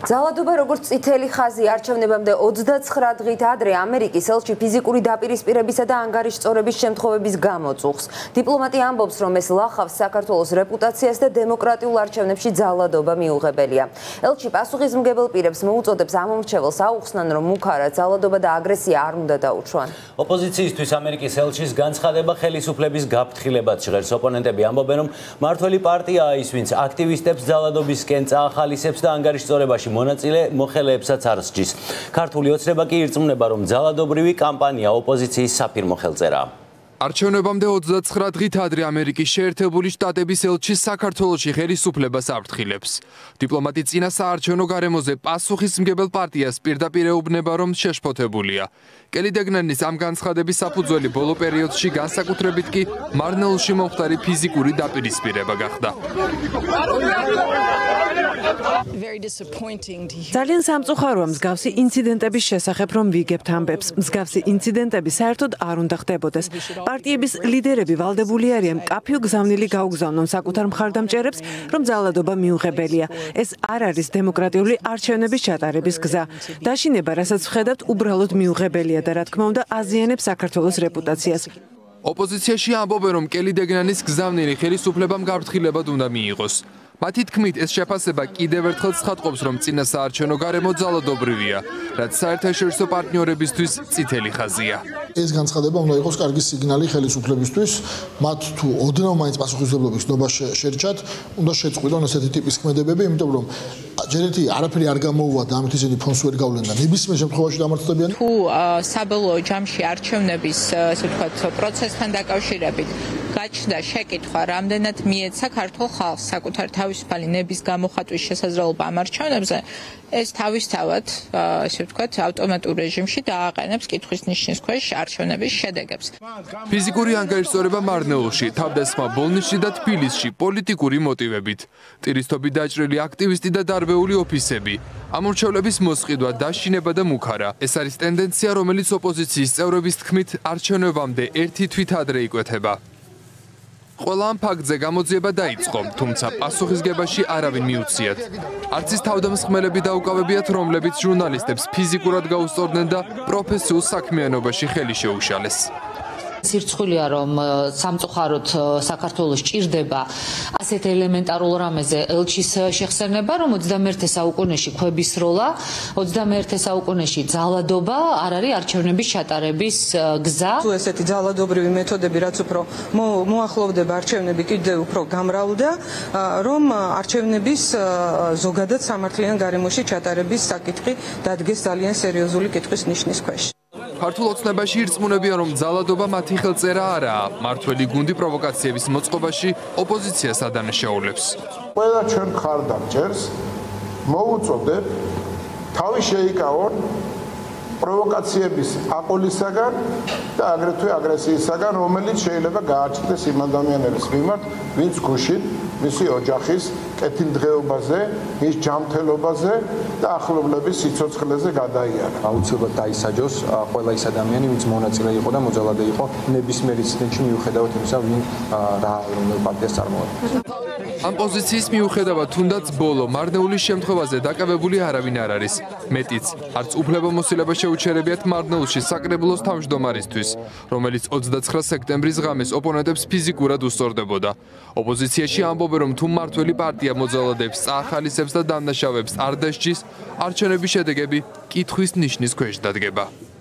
ძალადობა როგორც წითელი ხაზი არჩევნებამდე 29 დღით ადრე ამერიკის ელჩი ფიზიკური დაპირისპირებისა და ანგარიშსწორების შემთხვევების გამო წუხს. დიპლომატი ამბობს, რომ ეს ლახავს საქართველოს რეპუტაციას და დემოკრატიულ არჩევნებში ძალადობა მიუღებელია. ელჩი პასუხისმგებელ პირებს მოუწოდებს ამომრჩეველს აუხსნან, რომ მუქარა ძალადობა და აგრესია არ უნდა დაუჩვან. ოპოზიციისთვის ამერიკის ელჩის განცხადება ხელისუფლების გაფრთხილებად ჟღერს. ოპონენტები ამბობენ, რომ მმართველი პარტიაა ის, ვინც აქტივისტებს ძალადობისკენ წაახალისებს და ანგარიშსწორებაში მონაწილე მოხელეებსაც არ სჯის. ქართული ოცნება კი ირწმუნება, რომ ძალადობრივი კამპანია ოპოზიციის საფირმო ხელწერაა. არჩევნებამდე 29 დღით ადრე ამერიკის შეერთებული შტატების ელჩი საქართველოში ხელისუფლებას აფრთხილებს. დიპლომატი წინა საარჩევნო გარემოზე პასუხისმგებელ პარტიას პირდაპირ ეუბნება, რომ შეშფოთებულია. კელი დეგნანის ამ განცხადების საფუძველი ბოლო პერიოდში განსაკუთრებით კი მარნეულში მომხდარი ფიზიკური დაპირისპირება გახდა. ძალიან სამწუხაროა მსგავსი ინციდენტების შესახებ, რომ ვიგებთ ამბებს. მსგავსი ინციდენტები საერთოდ არ უნდა ხდებოდეს. პარტიების ლიდერები ვალდებული არიან კაფიო გზავნილი გაუგზავნონ საკუთარ მხარდამჭერებს, რომ ძალადობა მიუღებელია. ეს არ არის დემოკრატიული არჩევნების ჩატარების გზა. დაშინება, რასაც ვხედავთ, უბრალოდ მიუღებელია და რა თქმა უნდა აზიანებს საქართველოს რეპუტაციას. ოპოზიციაში ამბობენ, რომ კელი დეგნანის გზავნილი ხელისუფლებამ გაფრთხილებად უნდა მიიღოს. მათი თქმით, ეს შეფასება კიდევ ერთხელ ცხადყოფს, რომ წინა საარჩევნო გარემო ძალადობრივია, რაც საერთაშორისო პარტნიორებისთვის წითელი ხაზია. ეს განცხადება უნდა იყოს კარგი სიგნალი ხელისუფლებისთვის, მათ თუ ოდნავ მაინც პასუხისმგებლობის ნობა შერჩათ, უნდა შეწყვიტონ ესეთი ტიპის ქმედებები, იმიტომ რომ ჯერ ერთი არაფერი არ გამოუვა და ამით ისინი ფონს ვერ გავლენ და ნებისმიერ შემთხვევაში დამარცხდებიან. თუ საბოლოო ჯამში არჩევნების, ასე ვთქვათ, პროცესთან დაკავშირებით გაჩნდა შეკითხვა, რამდენად მიეცა ქართულ ხალხს საკუთარი თავისუფალი ნების გამოხატვის შესაძლებლობა ამ არჩევნებზე, ეს თავისთავად, ასე ვთქვათ, ავტომატურ რეჟიმში დააყენებს კითხვის ნიშნის ქვეშ არჩევნების შედეგებს. ფიზიკური ანგარიშსწორება მარნეულში, თავდასხმა ბოლნისში და თბილისში პოლიტიკური მოტივებით. ტურისტები დაჭრილი აქტივისტი და დარბეული ოფისები. ამორჩევლების მოსყიდვა, დაშინება და მუქარა. ეს არის ტენდენცია, რომელიც ოპოზიციის წევრების თქმით არჩევნებამდე ერთი თვით ადრე იკვეთება. ყველა ამ ფაქტზე გამოძიება დაიწყო, თუმცა პასუხისგებაში არავინ მიუციათ. არც ის თავდამსხმელები დაუკავებიათ, რომლებიც ჟურნალისტებს ფიზიკურად გაუსწორდნენ და პროფესიულ საქმიანობაში ხელი შეუშალეს. სირცხვილია, რომ სამწუხაროდ საქართველოს ჭირდება ასეთ ელემენტარულ რამეზე ელჩის შეხსენება, რომ 21 საუკუნეში ქვების როლა, 21 საუკუნეში ძალადობა არ არის არჩევნების ჩატარების გზა. თუ ესეთი ძალადობრივი მეთოდები, რაც უფრო მოახლოვდება არჩევნები, კიდევ უფრო გამრავლდა, რომ არჩევნების ზოგადად სამართლიან გარემოში ჩატარების საკითხი დადგეს ძალიან სერიოზული კითხვის ნიშნის ქვეშ. ქართულ ოცნებაში ირწმუნებიან, რომ ძალადობა მათი ხელწერა არაა. მმართველი გუნდი პროვოკაციების მოწყობაში ოპოზიციას ადანაშაულებს. ყველა ჩვენ მხარდამჭერს მოუწოდებ თავი შეიკავონ პროვოკაციების აყოლისაგან და აგრეთვე აგრესიისაგან, რომელიც შეიძლება გააჩნდეს იმ ადამიანების მიმართ, ვინც გუშინ მისი ოჯახის კეთილდღეობაზე, მის ჯანმრთელობაზე და ახლობლების სიცოცხლეზე გადაიარა. აუცილებლად დაისაჯოს ყველა ის ადამიანი, ვინც მონაწილე იყო და მოძალადე იყო ნებისმიერ ინციდენტში, მიუხედავად იმისა, ვინ რა პარტიას წარმოადგენს. ამ პოზიციის მიუხედავად, თუნდაც ბოლო მარნეულის შემთხვევაზე დაკავებული არავინ არ არის. მეტიც, არც უფლებამოსილება შეუჩერებიათ მარნეულში საკრებულოს თავმჯდომარისთვის, რომელიც 29 სექტემბრის ღამეს ოპონენტებს ფიზიკურად უსწორდებოდა. ოპოზიციაში ამბობენ, რომ თუ მმართველი პარტია მოძალადეებს წაახალისებს და დამნაშავეებს არ დასჯის, არჩევნების შედეგები კითხვის ნიშნის ქვეშ დადგება.